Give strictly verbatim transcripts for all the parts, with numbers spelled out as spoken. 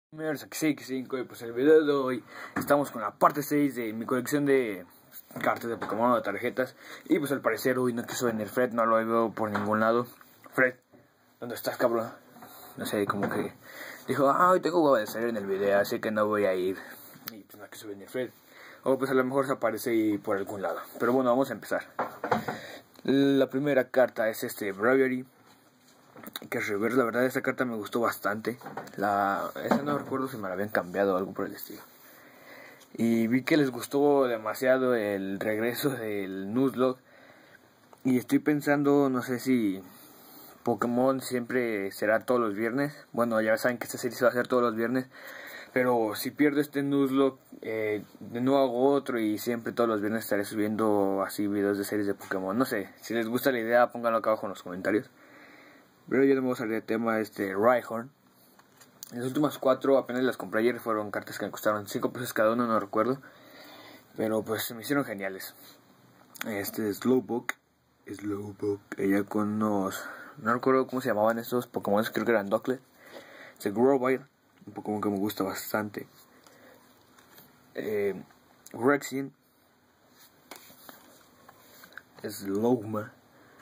Aquí cinco y pues el video de hoy estamos con la parte seis de mi colección de cartas de Pokémon o de tarjetas. Y pues al parecer hoy no quiso venir Fred, no lo veo por ningún lado. Fred, ¿dónde estás, cabrón? No sé, como que dijo, ah, hoy tengo huevo de salir en el video, así que no voy a ir. Y pues no quiso venir Fred. O pues a lo mejor se aparece ahí por algún lado. Pero bueno, vamos a empezar. La primera carta es este Braviary, que es reverse. La verdad esta carta me gustó bastante. La, esa no recuerdo si me la habían cambiado o algo por el estilo. Y vi que les gustó demasiado el regreso del Nuzlocke. Y estoy pensando, no sé si Pokémon siempre será todos los viernes. Bueno, ya saben que esta serie se va a hacer todos los viernes. Pero si pierdo este Nuzlocke, eh, de nuevo hago otro y siempre todos los viernes estaré subiendo así videos de series de Pokémon. No sé, si les gusta la idea, pónganlo acá abajo en los comentarios. Pero ya no me voy a salir de tema, este Rhyhorn. Las últimas cuatro apenas las compré ayer, fueron cartas que me costaron cinco pesos cada uno, no recuerdo. Pero pues se me hicieron geniales. Este Slowpoke, Slowpoke, ella con unos, no recuerdo cómo se llamaban estos Pokémon, creo que eran Ducklet. Este Grovyle, un Pokémon que me gusta bastante. Eh, Rexin, Slowma.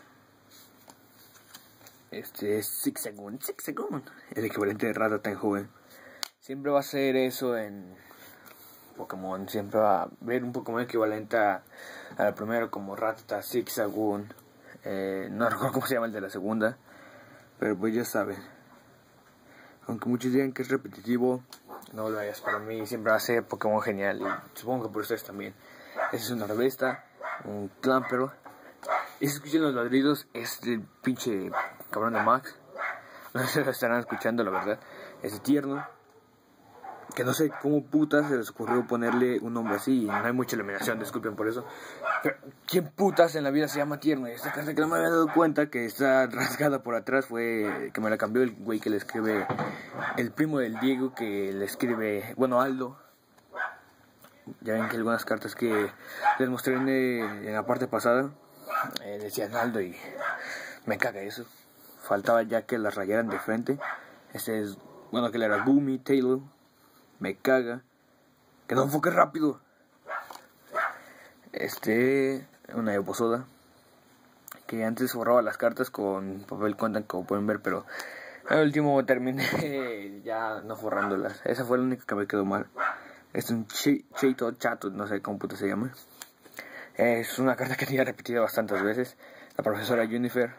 Este es Zigzagoon, Zigzagoon, el equivalente de Rata tan joven. Siempre va a ser eso en Pokémon. Siempre va a haber un Pokémon equivalente a, a la primera, como Rattata, Zigzagoon. Eh, no recuerdo cómo se llama el de la segunda, pero pues ya saben. Aunque muchos digan que es repetitivo, no lo es. Para mí siempre va a ser Pokémon genial. Y supongo que por ustedes también. Esa es una revista, un Clampero. Y si escuchan los ladridos, es el pinche cabrón de Max. No sé si lo estarán escuchando, la verdad. Es tierno. Que no sé cómo putas se les ocurrió ponerle un nombre así. Y no hay mucha iluminación, disculpen por eso. Pero ¿quién putas en la vida se llama Tierno? Y esta carta que no me había dado cuenta que está rasgada por atrás fue que me la cambió el güey que le escribe, el primo del Diego, que le escribe, bueno, Aldo. Ya ven que algunas cartas que les mostré en, en la parte pasada eh, decían Aldo y me caga eso. Faltaba ya que las rayaran de frente. Este es, bueno, que le era Boomy, Taylor. Me caga. Que no enfoque rápido. Este, una Evosoda, que antes borraba las cartas con papel contact, como pueden ver, pero al último terminé ya no forrándolas. Esa fue la única que me quedó mal. Es un Cheito Chato, no sé cómo puta se llama. Es una carta que tenía repetida bastantes veces. La profesora Junifer.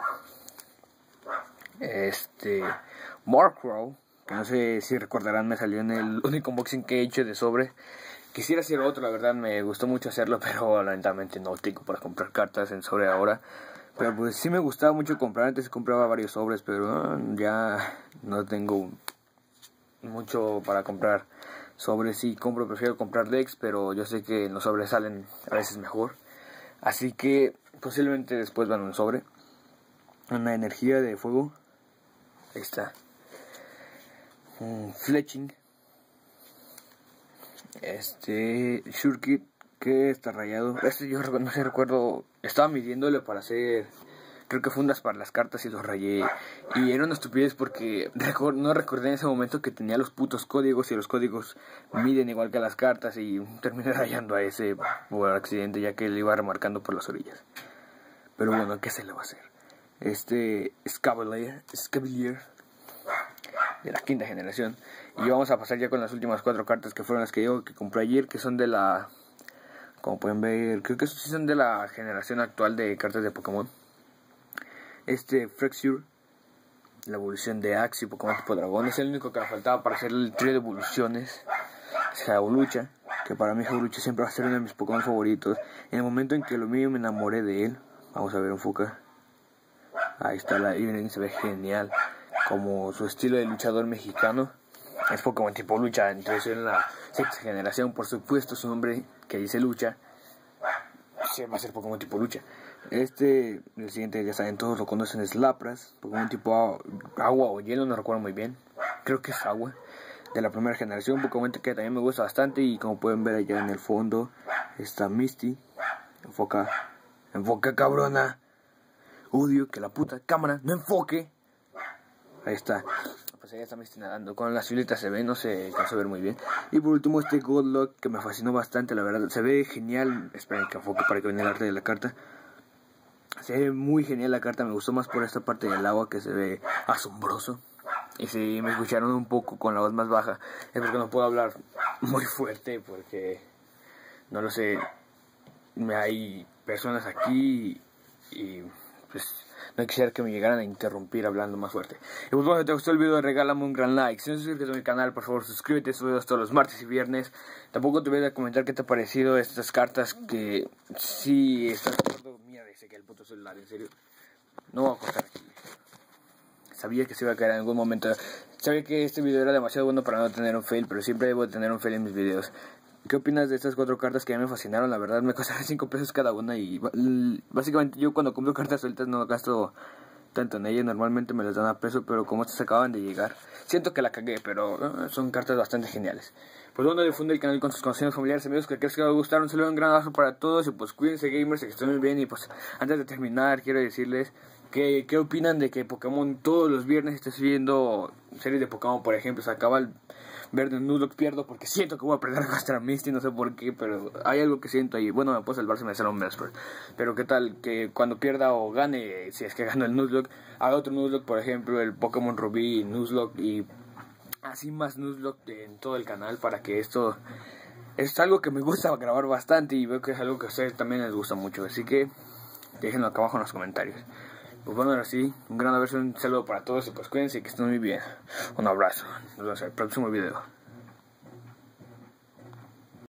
Este Murkrow, que no sé si recordarán, me salió en el único unboxing que he hecho de sobre. Quisiera hacer otro, la verdad me gustó mucho hacerlo, pero lamentablemente no tengo para comprar cartas en sobre ahora. Pero pues sí me gustaba mucho comprar, antes compraba varios sobres, pero uh, ya no tengo mucho para comprar sobres. Sí compro, prefiero comprar decks, pero yo sé que los sobres salen a veces mejor. Así que posiblemente después van un sobre. Una energía de fuego. Ahí está. Un Fletching. Este Shurkit, que está rayado. Este yo no sé, recuerdo, estaba midiéndole para hacer, creo que fundas para las cartas, y los rayé. Y era una estupidez porque record, no recordé en ese momento que tenía los putos códigos, y los códigos miden igual que las cartas, y terminé rayando a ese por accidente, ya que le iba remarcando por las orillas. Pero bueno, ¿qué se le va a hacer? Este Scavalier, Scavalier de la quinta generación. Y vamos a pasar ya con las últimas cuatro cartas, que fueron las que yo que compré ayer, que son de la, como pueden ver, creo que sí son de la generación actual de cartas de Pokémon. Este Frexure, la evolución de Axi, Pokémon tipo dragón, es el único que me faltaba para hacer el trío de evoluciones. Es Jaulucha, que para mí Jaulucha siempre va a ser uno de mis Pokémon favoritos. En el momento en que lo mío me enamoré de él. Vamos a ver, enfoca. Ahí está la Evening, se ve genial. Como su estilo de luchador mexicano. Es Pokémon tipo lucha, entonces en la sexta generación, por supuesto, su nombre que dice lucha, se va a ser Pokémon tipo lucha. Este, el siguiente, ya saben, todos lo conocen, es Lapras, Pokémon tipo agua o hielo, no recuerdo muy bien, creo que es agua, de la primera generación. Pokémon que también me gusta bastante, y como pueden ver allá en el fondo, está Misty. Enfoca, enfoca, cabrona. Odio que la puta cámara no enfoque. Ahí está. sea, ya está Misty nadando. Con las filitas se ve, no se alcanza a ver muy bien. Y por último este Godlock, que me fascinó bastante, la verdad. Se ve genial. Esperen que enfoque para que vean el arte de la carta. Se ve muy genial la carta, me gustó más por esta parte del agua que se ve asombroso. Y si me escucharon un poco con la voz más baja, es porque no puedo hablar muy fuerte, porque no lo sé, hay personas aquí y pues no quisiera que me llegaran a interrumpir hablando más fuerte. Y pues bueno, si te gustó el video, regálame un gran like. Si no te suscribes a mi canal, por favor suscríbete, subo videos todos los martes y viernes. Tampoco te voy a comentar qué te ha parecido estas cartas, que sí estás de acuerdo. Mira, dice que el puto celular, en serio. No voy a cortar aquí. Sabía que se iba a caer en algún momento. Sabía que este video era demasiado bueno para no tener un fail, pero siempre debo tener un fail en mis videos. ¿Qué opinas de estas cuatro cartas que ya me fascinaron? La verdad me costaron cinco pesos cada una y básicamente yo cuando compro cartas sueltas no gasto tanto en ellas. Normalmente me las dan a peso, pero como estas acaban de llegar, siento que la cagué, pero uh, son cartas bastante geniales. Pues bueno, difunde el canal con sus conocidos, familiares, amigos, que crees que les gustaron. Un saludo, un gran abrazo para todos y pues cuídense, gamers, que estén muy bien. Y pues antes de terminar quiero decirles que qué opinan de que Pokémon todos los viernes esté subiendo series de Pokémon. Por ejemplo, se acaba el verde Nuzlocke, pierdo porque siento que voy a perder contra Misty, no sé por qué, pero hay algo que siento ahí. Bueno, me puedo salvar si me sale un Melspert, pero qué tal que cuando pierda o gane, si es que gano el Nuzlocke, haga otro Nuzlocke, por ejemplo el Pokémon Rubí Nuzlocke, y así más Nuzlocke en todo el canal, para que esto es algo que me gusta grabar bastante y veo que es algo que a ustedes también les gusta mucho, así que déjenlo acá abajo en los comentarios. Pues bueno, ahora sí, un gran abrazo, un saludo para todos y pues cuídense, que estén muy bien. Un abrazo, nos vemos en el próximo video.